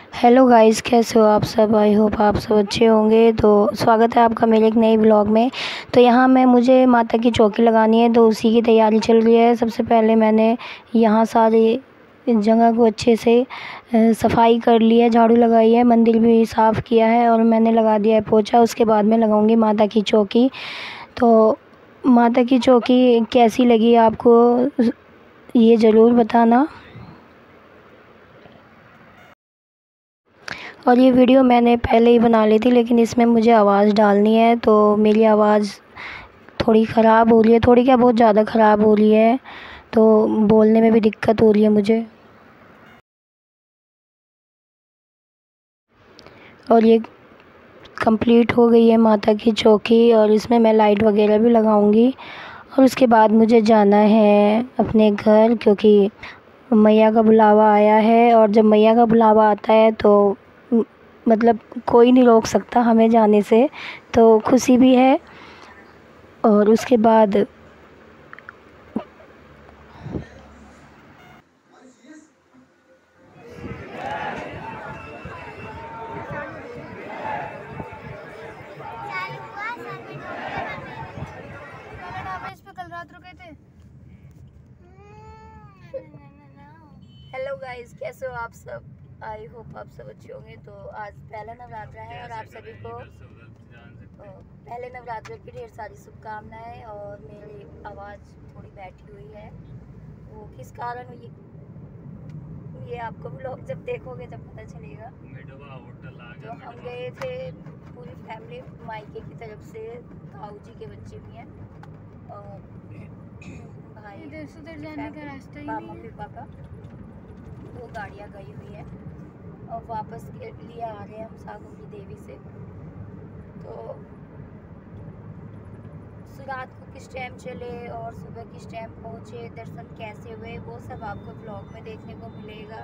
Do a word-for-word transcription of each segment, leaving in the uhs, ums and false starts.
Hello guys, कैसे हो आप सब। आई होप आप सब अच्छे होंगे। तो स्वागत है आपका मेरे एक नए ब्लॉग में। तो यहाँ मैं मुझे माता की चौकी लगानी है, तो उसी की तैयारी चल रही है। सबसे पहले मैंने यहाँ सारे जगह को अच्छे से सफाई कर ली है, झाड़ू लगाई है, मंदिर भी साफ़ किया है और मैंने लगा दिया है पोछा। उसके बाद में लगाऊंगी माता की चौकी। तो माता की चौकी कैसी लगी आपको ये ज़रूर बताना। और ये वीडियो मैंने पहले ही बना ली थी, लेकिन इसमें मुझे आवाज़ डालनी है, तो मेरी आवाज़ थोड़ी ख़राब हो रही है, थोड़ी क्या बहुत ज़्यादा ख़राब हो रही है, तो बोलने में भी दिक्कत हो रही है मुझे। और ये कंप्लीट हो गई है माता की चौकी, और इसमें मैं लाइट वगैरह भी लगाऊंगी। और उसके बाद मुझे जाना है अपने घर, क्योंकि मैया का बुलावा आया है। और जब मैया का बुलावा आता है तो मतलब कोई नहीं रोक सकता हमें जाने से, तो खुशी भी है। और उसके बाद कल रात रुके थे। हेलो गाइस, कैसे हो आप सब। आई होप आप सब अच्छे होंगे। तो आज पहला नवरात्रा है और आप सभी को पहले नवरात्र की ढेर सारी शुभकामनाएं। और मेरी आवाज़ थोड़ी बैठी हुई है, वो किस कारण हुई ये आपको ब्लॉग जब देखोगे तब पता चलेगा। तो हम गए थे पूरी फैमिली, मायके की तरफ से, ताऊ जी के बच्चे भी हैं और भाई इधर से उधर जाने का रास्ता ही नहीं है। पापा वो गाड़ियाँ गई हुई है और वापस के लिए आ रहे हैं हम साकुम्भरी देवी से। तो रात को किस टाइम चले और सुबह किस टाइम पहुँचे, दर्शन कैसे हुए, वो सब आपको ब्लॉग में देखने को मिलेगा।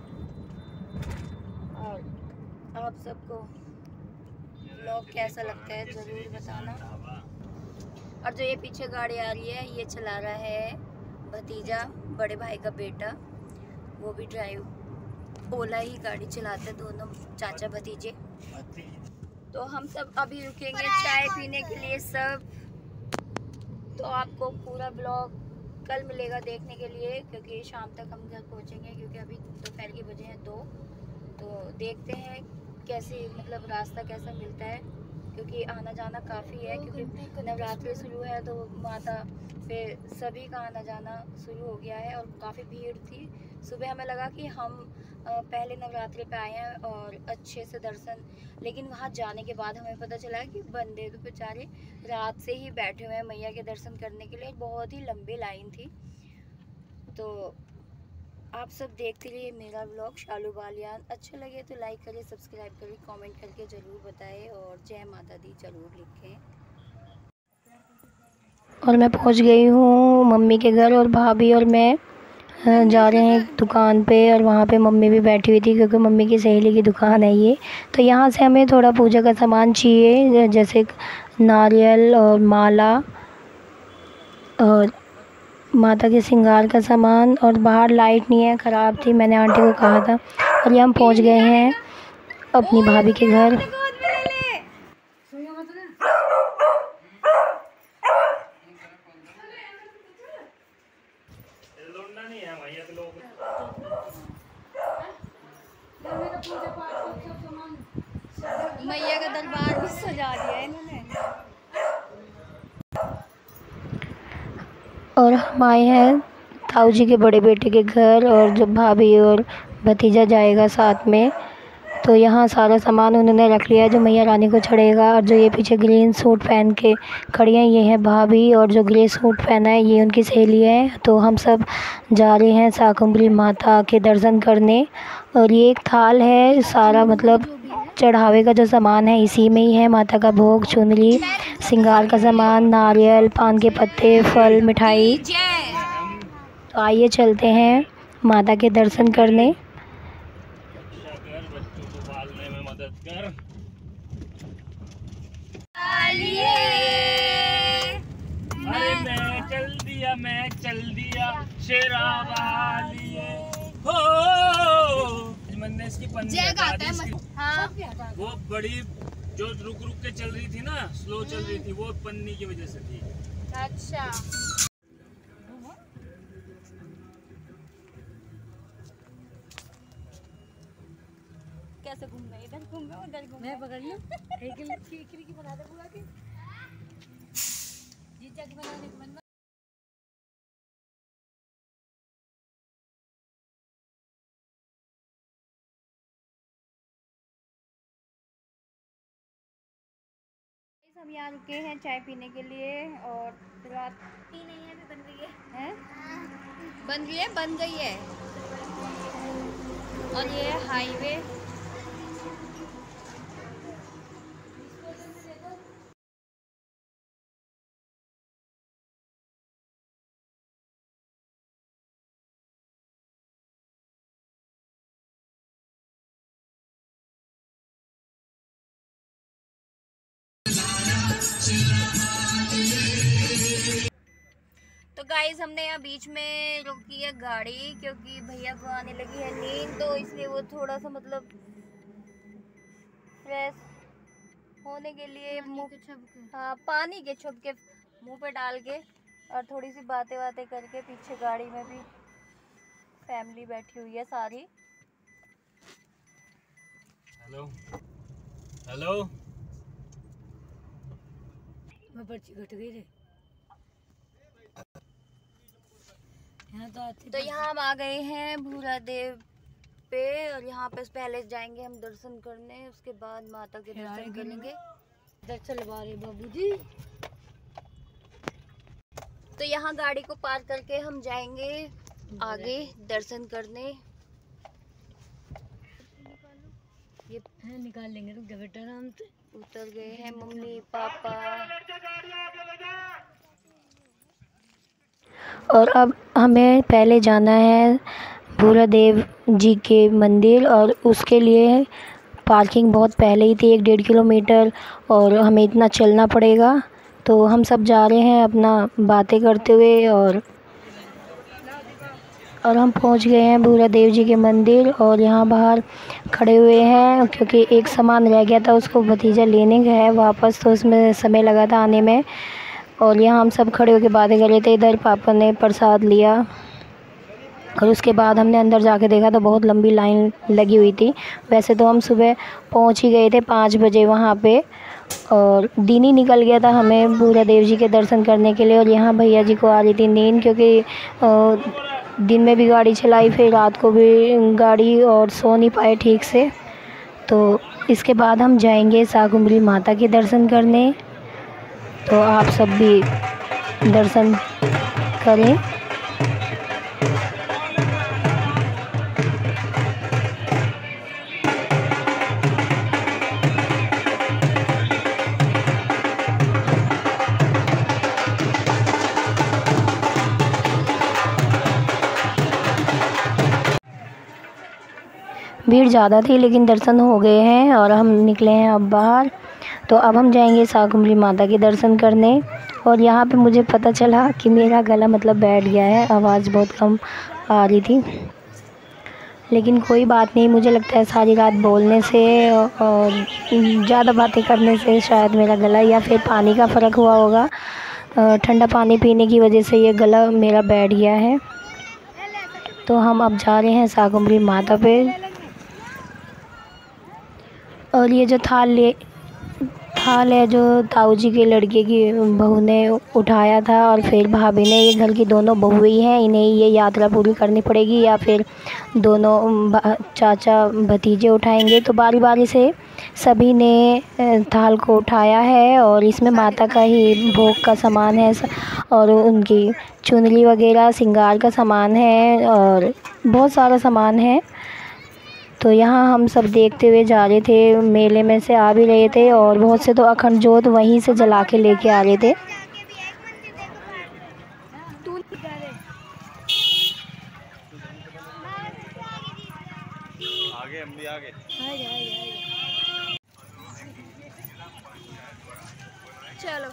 और आप सबको ब्लॉग कैसा लगता है ज़रूर बताना। और जो ये पीछे गाड़ी आ रही है, ये चला रहा है भतीजा, बड़े भाई का बेटा। वो भी ड्राइव ओला ही गाड़ी चलाते, दोनों चाचा भतीजे। तो हम सब अभी रुकेंगे चाय पीने के लिए सब। तो आपको पूरा ब्लॉग कल मिलेगा देखने के लिए, क्योंकि शाम तक हम घर पहुंचेंगे, क्योंकि अभी दोपहर के बजे हैं दो। तो देखते हैं कैसे मतलब रास्ता कैसा मिलता है, क्योंकि आना जाना काफ़ी है, क्योंकि नवरात्रि शुरू है तो माता पे सभी का आना जाना शुरू हो गया है। और काफ़ी भीड़ थी। सुबह हमें लगा कि हम पहले नवरात्रि पे आए हैं और अच्छे से दर्शन, लेकिन वहाँ जाने के बाद हमें पता चला कि बंदे तो बेचारे रात से ही बैठे हुए हैं मैया के दर्शन करने के लिए। बहुत ही लंबी लाइन थी। तो आप सब देखते रहिए मेरा ब्लॉग शालू बालियान। अच्छा लगे तो लाइक करिए, सब्सक्राइब करिए, कमेंट करके ज़रूर बताएं और जय माता दी ज़रूर लिखें। और मैं पहुंच गई हूँ मम्मी के घर, और भाभी और मैं जा रहे हैं दुकान पे। और वहाँ पे मम्मी भी बैठी हुई थी, क्योंकि मम्मी की सहेली की दुकान है ये। तो यहाँ से हमें थोड़ा पूजा का सामान चाहिए, जैसे नारियल और माला और माता के श्रृंगार का सामान। और बाहर लाइट नहीं है, ख़राब थी, मैंने आंटी को कहा था। और ये हम पहुंच गए हैं अपनी भाभी के घर। मैया का दरबार भी सजा दिया है इन्होंने। और हम आए हैं ताऊ जी के बड़े बेटे के घर, और जब भाभी और भतीजा जाएगा साथ में, तो यहाँ सारा सामान उन्होंने रख लिया है जो मैया रानी को चढ़ेगा। और जो ये पीछे ग्रीन सूट पहन के खड़ी हैं, ये हैं भाभी, और जो ग्रे सूट पहना है ये उनकी सहेली है। तो हम सब जा रहे हैं शाकुम्भरी माता के दर्शन करने। और ये एक थाल है, सारा मतलब चढ़ावे का जो सामान है इसी में ही है। माता का भोग, चुनरी, श्रृंगार का सामान, नारियल, पान के पत्ते, फल, मिठाई। तो आइए चलते हैं माता के दर्शन करने। अरे मैं चल दिया मैं चल दिया शेरा वाली हो। मन इसकी पन्नी जैक हटा आता दी है इसकी। मत- हाँ वो बड़ी जो रुक रुक के चल रही थी ना, स्लो चल रही थी, वो पन्नी की वजह से थी। अच्छा कैसे घूम रहे, इधर घूम रहे उधर घूम मैं पकड़ लूं एक खिचड़ी की बना दे बुआ के जीजा की बनाने को मन हम यहाँ रुके हैं चाय पीने के लिए और रात पी नहीं है अभी बन रही है है बन गई है बन गई है। और ये है हाईवे। तो गाइस हमने यहाँ बीच में रोकी है गाड़ी क्योंकि भैया को आने लगी है नींद, तो इसलिए वो थोड़ा सा मतलब फ्रेश होने के लिए मुंह हाँ पानी के छुपके मुंह पे डाल के और थोड़ी सी बातें बातें करके पीछे गाड़ी में भी फैमिली बैठी हुई है सारी। हेलो हेलो मैं पर्ची कट गई रे यहाँ तो आती तो यहाँ हम आ गए हैं भूरा देव पे और यहाँ पे पहले जाएंगे हम दर्शन करने, उसके बाद माता के दर्शन करेंगे। दर्शन बारे बाबूजी। तो यहाँ गाड़ी को पार्क करके हम जाएंगे आगे दर्शन करने। ये है निकाल लेंगे रुक जा बेटा आराम से। उतर गए हैं मम्मी पापा और अब हमें पहले जाना है भूरा देव जी के मंदिर और उसके लिए पार्किंग बहुत पहले ही थी एक डेढ़ किलोमीटर और हमें इतना चलना पड़ेगा। तो हम सब जा रहे हैं अपना बातें करते हुए और और हम पहुंच गए हैं भूरा देव जी के मंदिर और यहाँ बाहर खड़े हुए हैं क्योंकि एक सामान रह गया था उसको भतीजा लेने गया है वापस, तो उसमें समय लगा था आने में। और यहाँ हम सब खड़े होकर बातें कर रहे थे। इधर पापा ने प्रसाद लिया और उसके बाद हमने अंदर जाके देखा तो बहुत लंबी लाइन लगी हुई थी। वैसे तो हम सुबह पहुँच ही गए थे पाँच बजे वहाँ पे और दिन ही निकल गया था हमें भूरा देव जी के दर्शन करने के लिए। और यहाँ भैया जी को आ रही थी नींद क्योंकि दिन में भी गाड़ी चलाई फिर रात को भी गाड़ी और सो नहीं पाए ठीक से। तो इसके बाद हम जाएंगे साकुम्बरी माता के दर्शन करने, तो आप सब भी दर्शन करें। भीड़ ज़्यादा थी लेकिन दर्शन हो गए हैं और हम निकले हैं अब बाहर। तो अब हम जाएंगे साकुम्बरी माता के दर्शन करने। और यहाँ पे मुझे पता चला कि मेरा गला मतलब बैठ गया है, आवाज़ बहुत कम आ रही थी, लेकिन कोई बात नहीं। मुझे लगता है सारी रात बोलने से और ज़्यादा बातें करने से शायद मेरा गला या फिर पानी का फ़र्क हुआ होगा, ठंडा पानी पीने की वजह से ये गला मेरा बैठ गया है। तो हम अब जा रहे हैं साकुम्बरी माता पे। और ये जो थाल ले थाल है जो ताऊ जी के लड़के की बहू ने उठाया था और फिर भाभी ने, ये घर की दोनों बहू ही हैं, इन्हें ये यात्रा पूरी करनी पड़ेगी या फिर दोनों चाचा भतीजे उठाएंगे। तो बारी बारी से सभी ने थाल को उठाया है और इसमें माता का ही भोग का सामान है और उनकी चुनरी वगैरह श्रृंगार का सामान है और बहुत सारा सामान है। तो यहाँ हम सब देखते हुए जा रहे थे, मेले में से आ भी रहे थे और बहुत से तो अखंड जोत वहीं से जला के लेके आ रहे थे। आगे हम भी आगे चलो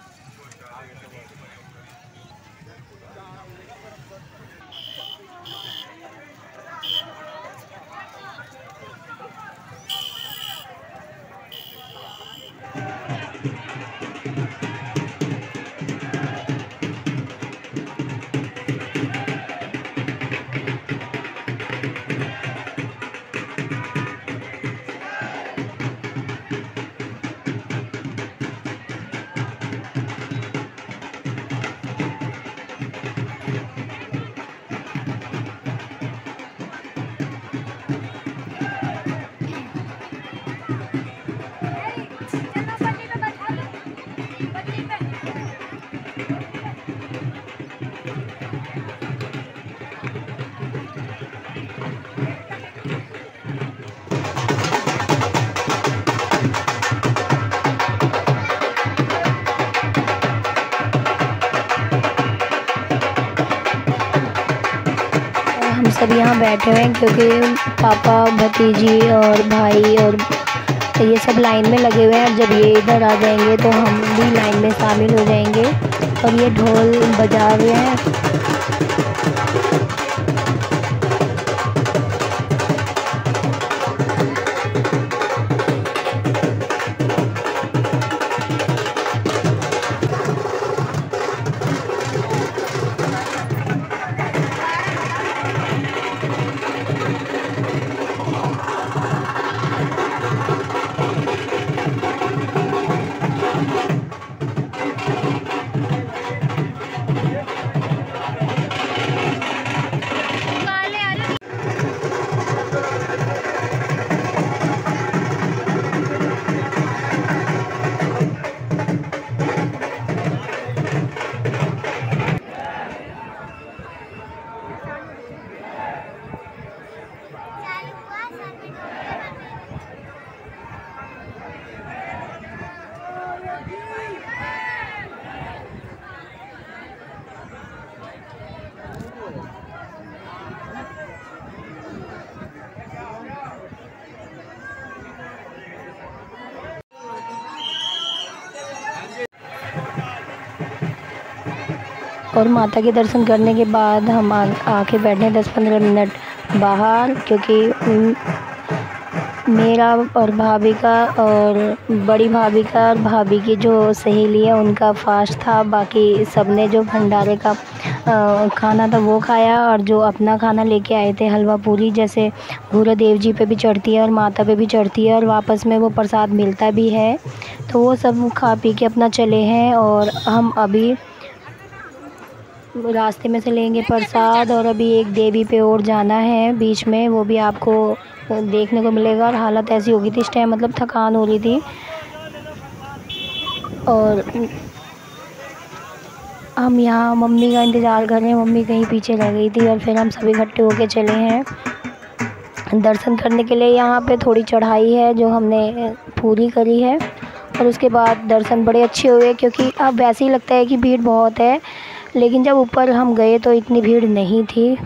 सब यहाँ बैठे हुए हैं क्योंकि पापा, भतीजी और भाई और ये सब लाइन में लगे हुए हैं। जब ये इधर आ जाएंगे तो हम भी लाइन में शामिल हो जाएंगे। और ये ढोल बजा रहे हैं। और माता के दर्शन करने के बाद हम आके बैठे दस पंद्रह मिनट बाहर, क्योंकि मेरा और भाभी का और बड़ी भाभी का और भाभी की जो सहेली है उनका फास्ट था। बाकी सबने जो भंडारे का खाना था वो खाया, और जो अपना खाना लेके आए थे हलवा पूरी, जैसे भूरादेव जी पे भी चढ़ती है और माता पे भी चढ़ती है और वापस में वो प्रसाद मिलता भी है, तो वो सब खा पी के अपना चले हैं। और हम अभी रास्ते में से लेंगे प्रसाद, और अभी एक देवी पे और जाना है बीच में, वो भी आपको देखने को मिलेगा। और हालत ऐसी हो गई थी इस टाइम, मतलब थकान हो रही थी। और हम यहाँ मम्मी का इंतज़ार कर रहे हैं, मम्मी कहीं पीछे रह गई थी, और फिर हम सभी इकट्ठे होके चले हैं दर्शन करने के लिए। यहाँ पे थोड़ी चढ़ाई है जो हमने पूरी करी है, और उसके बाद दर्शन बड़े अच्छे हुए, क्योंकि अब वैसे ही लगता है कि भीड़ बहुत है, लेकिन जब ऊपर हम गए तो इतनी भीड़ नहीं थी।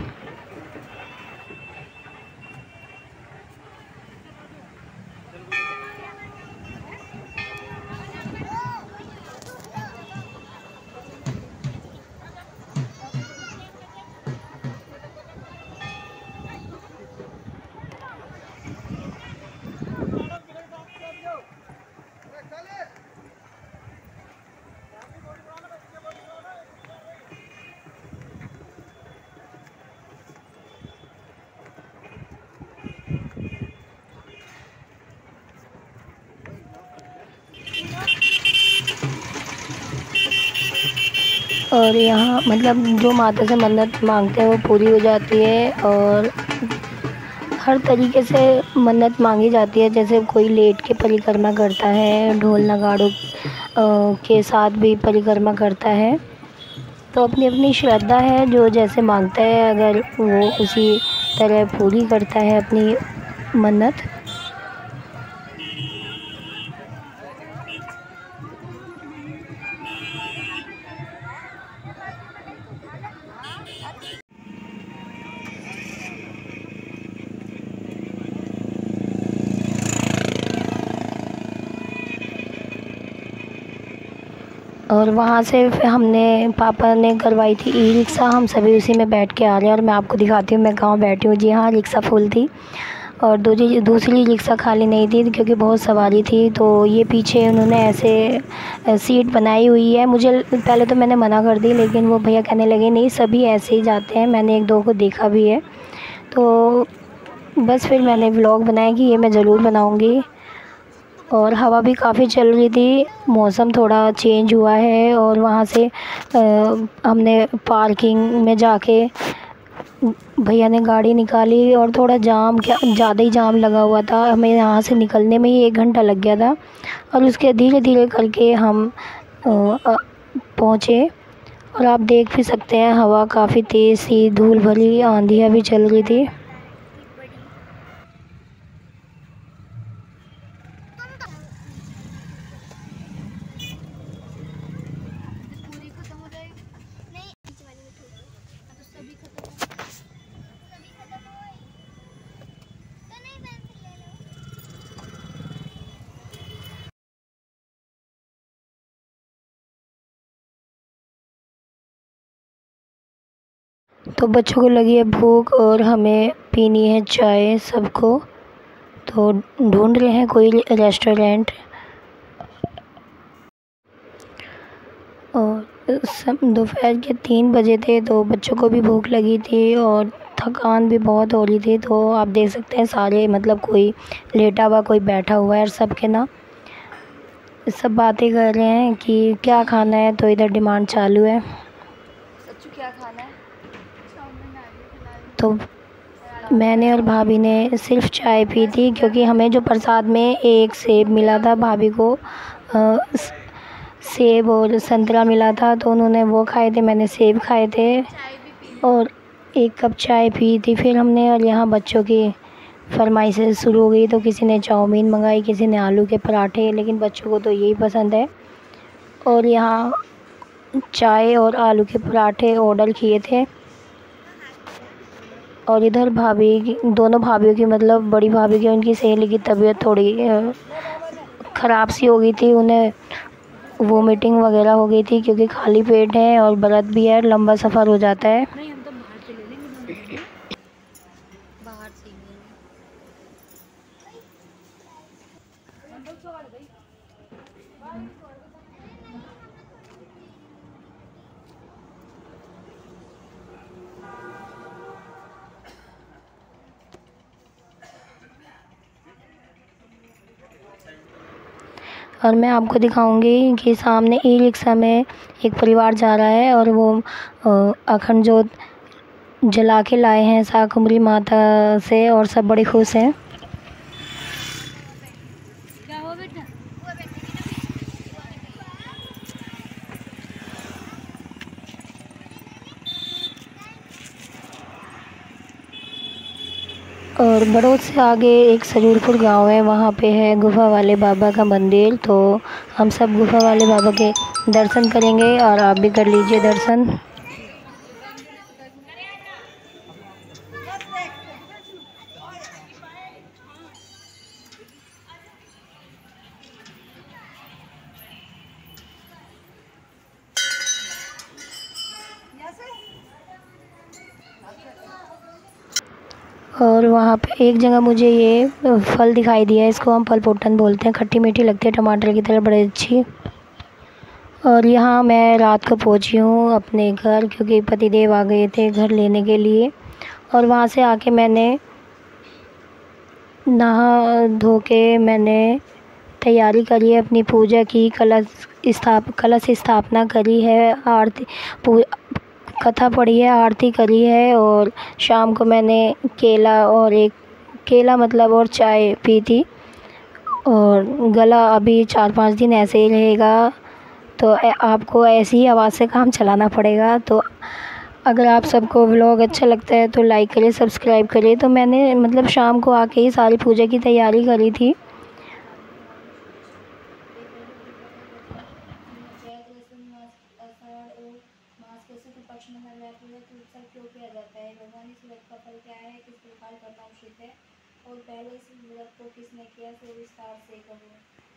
और यहाँ मतलब जो माता से मन्नत मांगते हैं वो पूरी हो जाती है, और हर तरीके से मन्नत मांगी जाती है। जैसे कोई लेट के परिक्रमा करता है, ढोल नगाड़ों के साथ भी परिक्रमा करता है, तो अपनी अपनी श्रद्धा है, जो जैसे मांगता है अगर वो उसी तरह पूरी करता है अपनी मन्नत। और वहाँ से हमने पापा ने करवाई थी ई रिक्शा, हम सभी उसी में बैठ के आ रहे हैं। और मैं आपको दिखाती हूँ मैं कहाँ बैठी हूँ। जी हाँ, रिक्शा फुल थी, और दूसरी दूसरी रिक्शा खाली नहीं थी क्योंकि बहुत सवारी थी। तो ये पीछे उन्होंने ऐसे सीट बनाई हुई है। मुझे पहले तो मैंने मना कर दी, लेकिन वो भैया कहने लगे नहीं सभी ऐसे ही जाते हैं, मैंने एक दो को देखा भी है। तो बस फिर मैंने व्लॉग बनाया कि ये मैं ज़रूर बनाऊँगी। और हवा भी काफ़ी चल रही थी, मौसम थोड़ा चेंज हुआ है। और वहाँ से आ, हमने पार्किंग में जाके भैया ने गाड़ी निकाली, और थोड़ा जाम क्या ज़्यादा ही जाम लगा हुआ था, हमें यहाँ से निकलने में ही एक घंटा लग गया था। और उसके धीरे धीरे करके हम पहुँचे। और आप देख भी सकते हैं हवा काफ़ी तेज़ सी, धूल भरी आंधियाँ भी चल रही थी। तो बच्चों को लगी है भूख और हमें पीनी है चाय सबको, तो ढूंढ रहे हैं कोई रेस्टोरेंट। और दोपहर के तीन बजे थे तो बच्चों को भी भूख लगी थी और थकान भी बहुत हो रही थी। तो आप देख सकते हैं सारे मतलब कोई लेटा हुआ कोई बैठा हुआ है और सब के ना सब बातें कर रहे हैं कि क्या खाना है। तो इधर डिमांड चालू है। सच्चू क्या खाना है? तो मैंने और भाभी ने सिर्फ चाय पी थी क्योंकि हमें जो प्रसाद में एक सेब मिला था, भाभी को आ, सेब और संतरा मिला था तो उन्होंने वो खाए थे, मैंने सेब खाए थे और एक कप चाय पी थी। फिर हमने और यहाँ बच्चों की फरमाइशें शुरू हो गई, तो किसी ने चाउमीन मंगाई, किसी ने आलू के पराठे, लेकिन बच्चों को तो यही पसंद है। और यहाँ चाय और आलू के पराठे ऑर्डर किए थे। और इधर भाभी, दोनों भाभियों की मतलब बड़ी भाभी की उनकी सहेली की तबीयत थोड़ी ख़राब सी हो गई थी, उन्हें वोमिटिंग वगैरह हो गई थी क्योंकि खाली पेट है और व्रत भी है, लंबा सफ़र हो जाता है। नहीं, हम तो बाहर से ले लेंगे, बाहर से और मैं आपको दिखाऊंगी कि सामने ई रिक्शा में एक परिवार जा रहा है और वो अखंड जोत जला के लाए हैं शाकंभरी माता से और सब बड़े खुश हैं। क्या हो बेटा? और बड़ौद से आगे एक सरूरपुर गांव है, वहाँ पे है गुफा वाले बाबा का मंदिर। तो हम सब गुफा वाले बाबा के दर्शन करेंगे और आप भी कर लीजिए दर्शन। और वहाँ पे एक जगह मुझे ये फल दिखाई दिया है, इसको हम फल पोटन बोलते हैं, खट्टी मीठी लगती है टमाटर की तरह, बड़ी अच्छी। और यहाँ मैं रात को पहुँची हूँ अपने घर क्योंकि पतिदेव आ गए थे घर लेने के लिए। और वहाँ से आके मैंने नहा धो के मैंने तैयारी करी है अपनी पूजा की, कलश स्थाप कलश स्थापना करी है, आरती कथा पढ़ी है, आरती करी है और शाम को मैंने केला और एक केला मतलब और चाय पी थी। और गला अभी चार पाँच दिन ऐसे ही रहेगा, तो आपको ऐसी ही आवाज़ से काम चलाना पड़ेगा। तो अगर आप सबको व्लॉग अच्छा लगता है तो लाइक करें, सब्सक्राइब करें। तो मैंने मतलब शाम को आके ही सारी पूजा की तैयारी करी थी। और पहले इस व्रत को किसने किया तो विस्तार से कहूँ।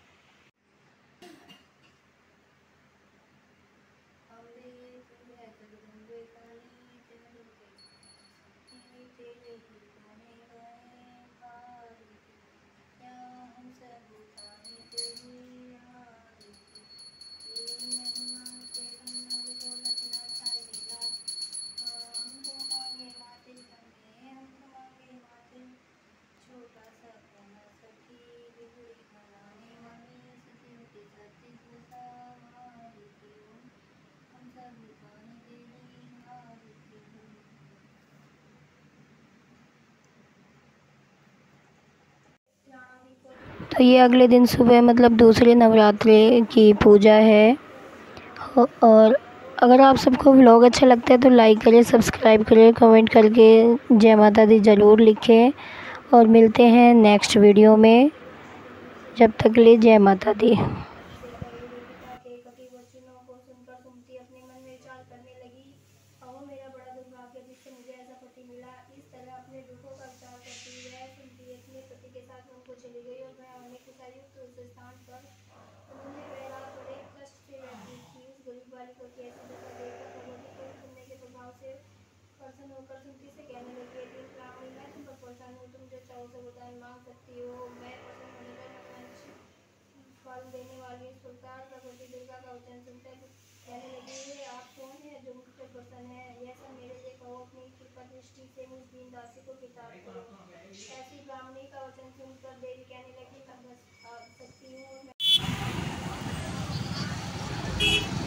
तो ये अगले दिन सुबह मतलब दूसरे नवरात्रे की पूजा है। और अगर आप सबको व्लॉग अच्छा लगता है तो लाइक करें, सब्सक्राइब करें, कमेंट करके जय माता दी ज़रूर लिखें। और मिलते हैं नेक्स्ट वीडियो में, जब तक ले जय माता दी। पर्सन चाहो उसे वरदान मांग सकती हो। मैं पसंद होने पर मंच फल देने वाली सुल्तान भगवती दुर्गा का वचन सुनकर कहने लगी, ये आप कौन है जो मुझ पर प्रसन्न है? यह सब मेरे लिए कहो, अपनी कृपा दृष्टि से मुझ दीन दासी को किताब करो। ऐसी ब्राह्मणी का वचन सुनकर देवी कहने लगी, मैं बस आ सकती हूँ।